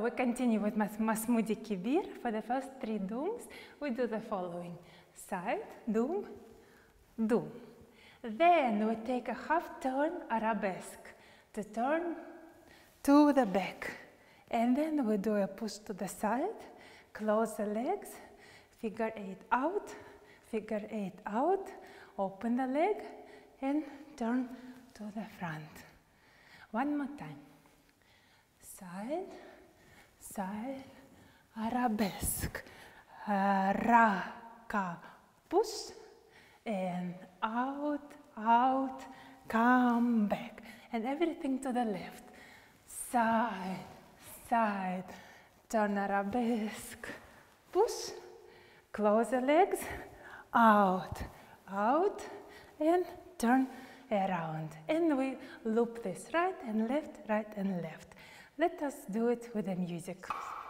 So we continue with Masmoudi Kebir. For the first 3 dooms, we do the following. Side, doom, doom. Then we take a half turn arabesque to turn to the back. And then we do a push to the side, close the legs, figure 8 out, figure 8 out, open the leg and turn to the front. One more time. Side, side, arabesque, raka, push, and out, out, come back. And everything to the left. Side, side, turn arabesque, push, close the legs, out, out, and turn around. And we loop this right and left, right and left. Let us do it with the music.